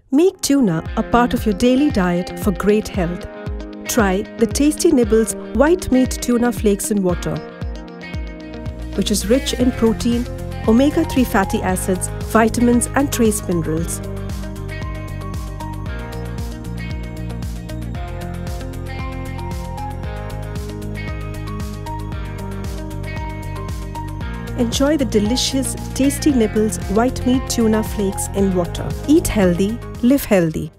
Make tuna a part of your daily diet for great health. Try the tasty Nibbles white meat tuna flakes in water, which is rich in protein, omega-3 fatty acids, vitamins and trace minerals. Enjoy the delicious, tasty Nibbles white meat tuna flakes in water. Eat healthy, live healthy.